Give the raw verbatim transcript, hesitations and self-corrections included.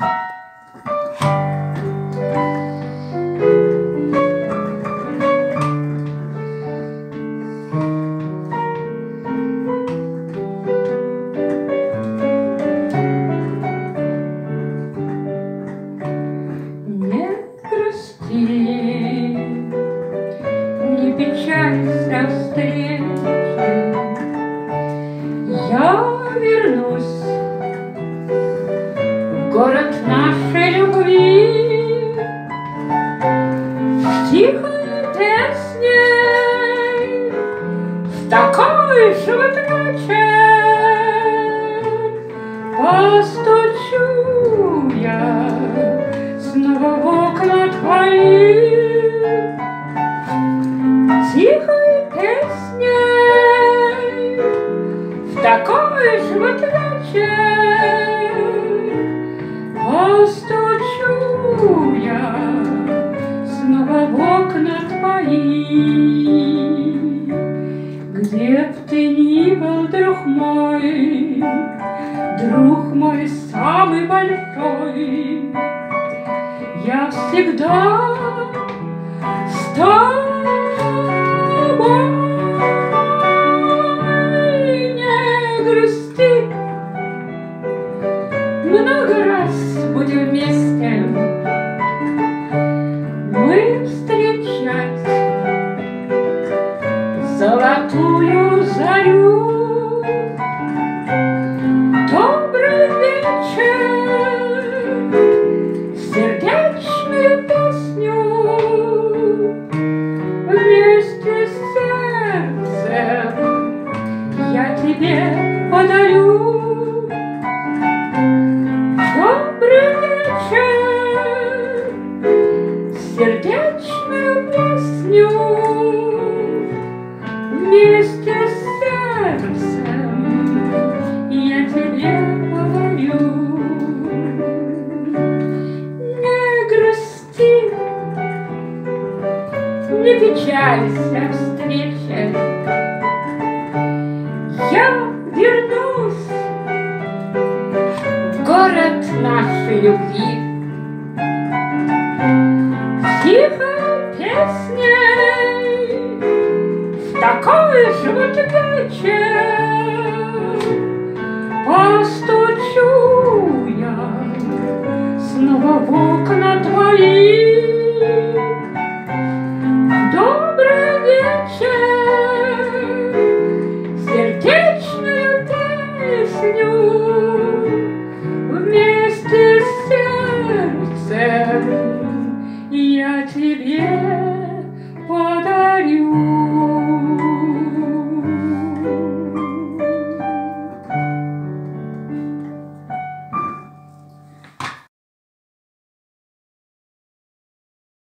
Не печалься встречи, я вернусь в город нашей любви, в тихой песне, в такой же вот вечер постучу я снова в окна твои. Тихой песней в такой же вот вечер постучу я снова в окна твои. Где б ты ни был, друг мой, друг мой самый большой, я всегда с тобой. Много раз будем вместе мы встречать золотую зарю. Добрый вечер, сердечную песню вместе с сердцем я тебе подарю. Добрый вечер, сердечную песню вместе с сердцем я тебе подарю. Не грусти, не печалься встрече, я вернусь в город нашей любви. Тихой песней в такой же вот вечер